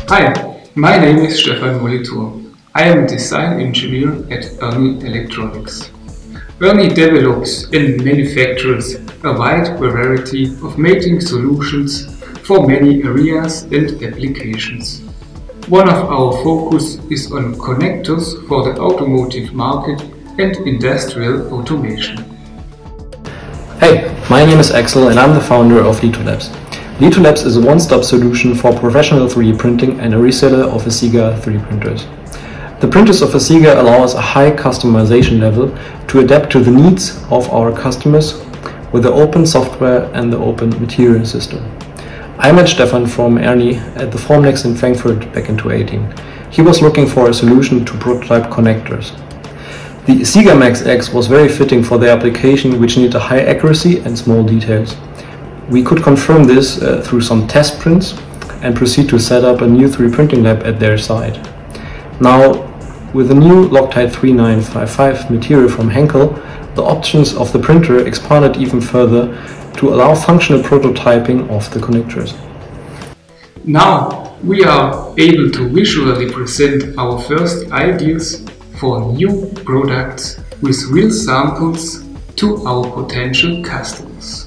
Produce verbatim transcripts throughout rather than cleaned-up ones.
Hi, my name is Stefan Molitor. I am a design engineer at ERNI Electronics. ERNI develops and manufactures a wide variety of mating solutions for many areas and applications. One of our focus is on connectors for the automotive market and industrial automation. Hey, my name is Axel and I'm the founder of Litholabs. Litholabs is a one-stop solution for professional three D printing and a reseller of Asiga three D printers. The printers of Asiga allow us a high customization level to adapt to the needs of our customers with the open software and the open material system. I met Stefan from ERNI at the Formnext in Frankfurt back in two thousand eighteen. He was looking for a solution to prototype connectors. The Asiga Max X was very fitting for the application, which needed a high accuracy and small details. We could confirm this uh, through some test prints and proceed to set up a new three D printing lab at their site. Now, with the new Loctite three nine five five material from Henkel, the options of the printer expanded even further to allow functional prototyping of the connectors. Now we are able to visually present our first ideas for new products with real samples to our potential customers.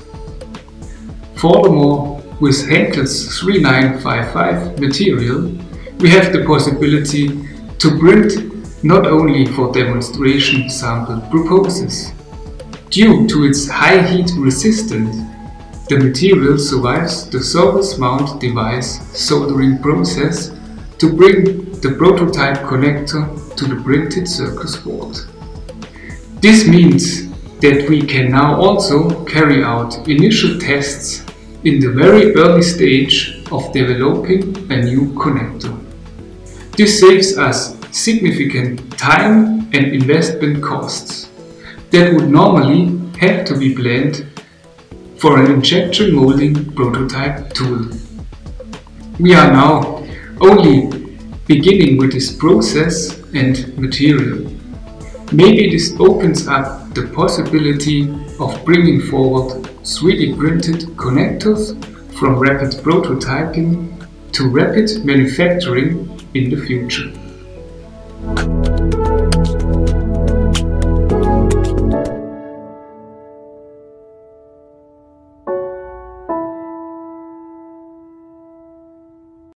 Furthermore, with Henkel's three nine five five material, we have the possibility to print not only for demonstration sample purposes. Due to its high heat resistance, the material survives the surface mount device soldering process to bring the prototype connector to the printed circuit board. This means that we can now also carry out initial tests in the very early stage of developing a new connector. This saves us significant time and investment costs that would normally have to be planned for an injection molding prototype tool. We are now only beginning with this process and material. Maybe this opens up the possibility of bringing forward three D printed connectors from rapid prototyping to rapid manufacturing in the future.